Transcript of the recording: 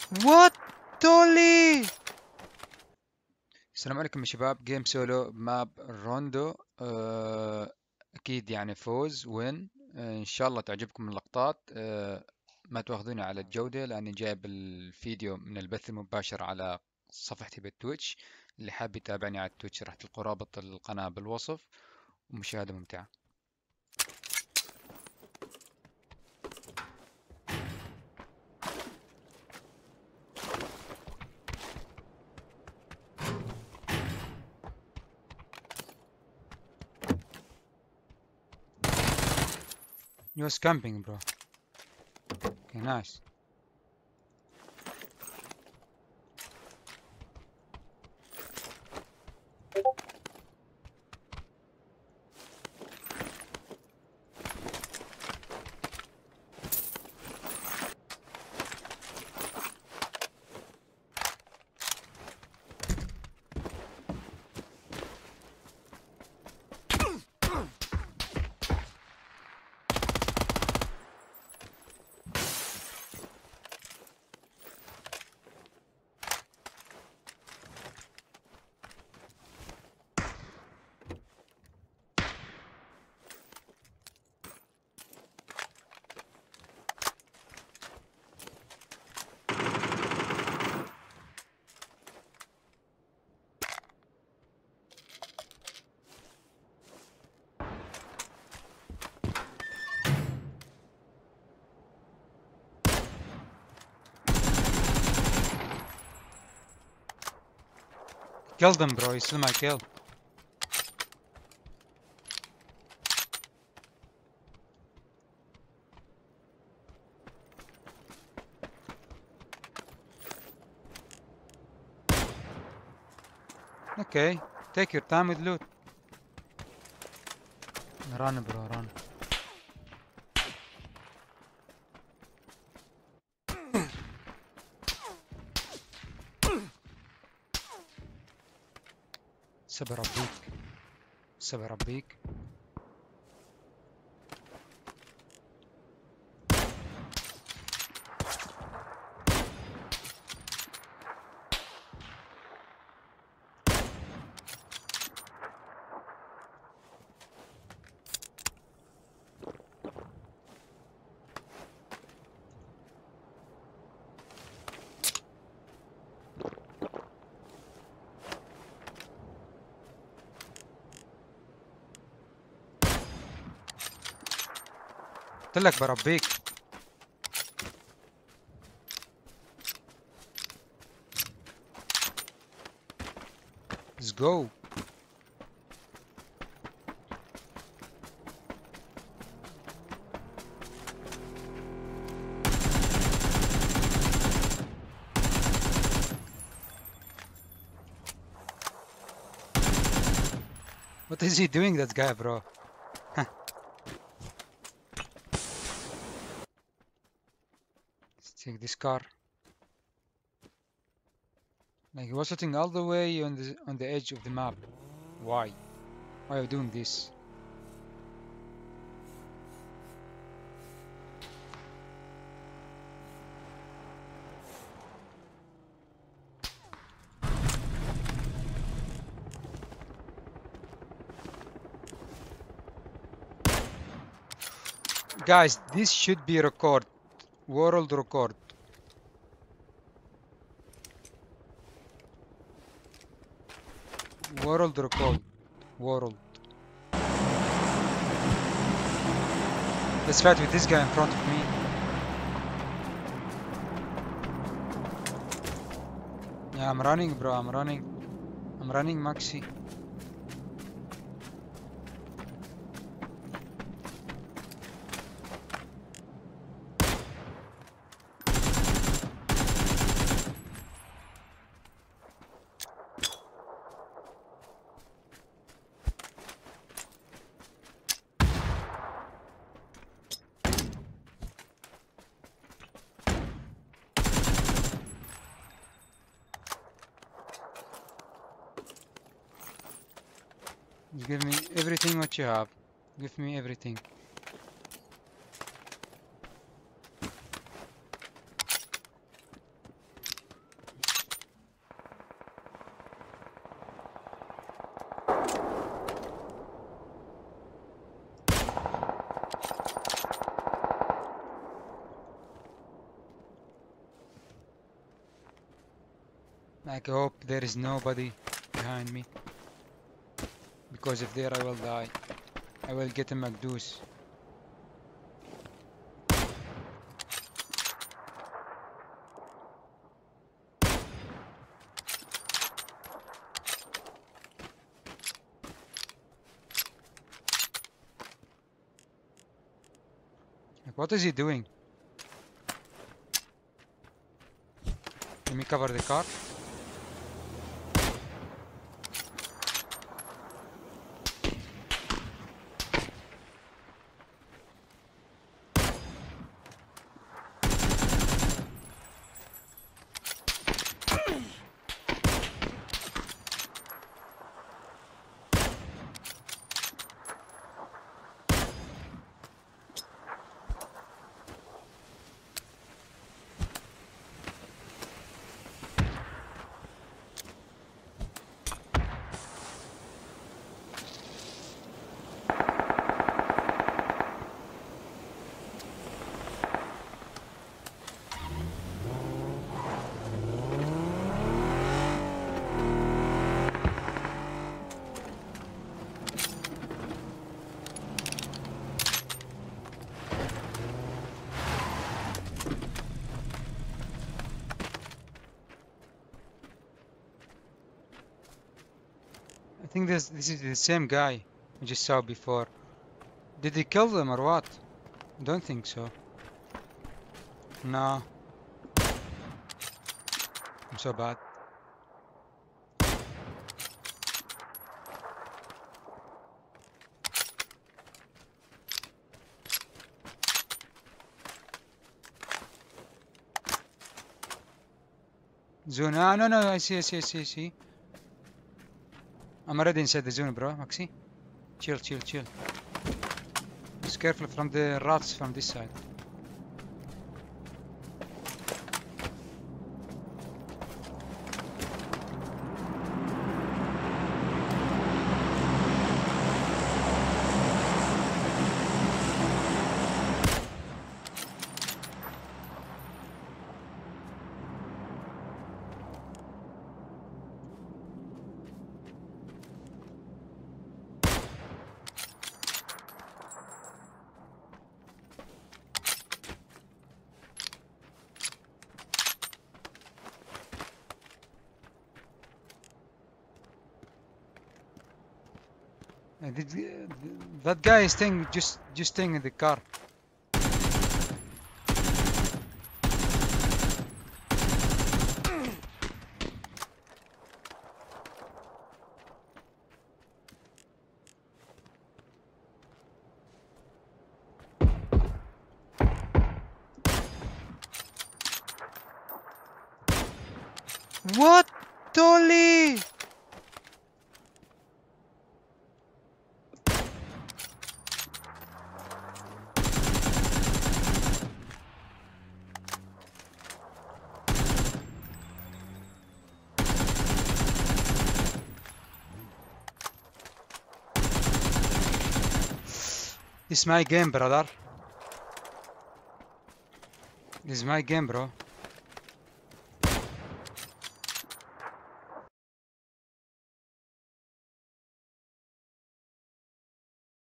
وات تولي. السلام عليكم يا شباب، جيم سولو ماب روندو. اكيد يعني فوز وين. ان شاء الله تعجبكم اللقطات. ما تواخذوني على الجودة لاني جايب الفيديو من البث المباشر على صفحتي بالتويتش. اللي حاب يتابعني على التويتش راح تلقوا رابط القناة بالوصف، ومشاهدة ممتعة. You're camping bro. Okay, nice. Kill them bro, you still my kill. Okay, take your time with loot. Run bro, run. سبع ربيك، سبع ربيك. قلت لك بربيك. Let's go. What is he doing, that guy, bro? Let's take this car. Like he was sitting all the way on the edge of the map. Why? Why are you doing this? Guys, this should be record. World record. World record. World. Let's fight with this guy in front of me. Yeah, I'm running, bro. I'm running. I'm running, Maxi. Give me everything what you have. Give me everything. I hope there is nobody behind me, because if there I will die. I will get a McDoos. What is he doing? Let me cover the car. I think this is the same guy we just saw before. Did he kill them or what? Don't think so. No. I'm so bad. Zone. Ah, no, no, I see. I'm already inside the zone, bro. Maxi. Chill. Just careful from the rats from this side. That guy is staying just staying in the car. What, Tolly? This is my game, brother. This is my game, bro.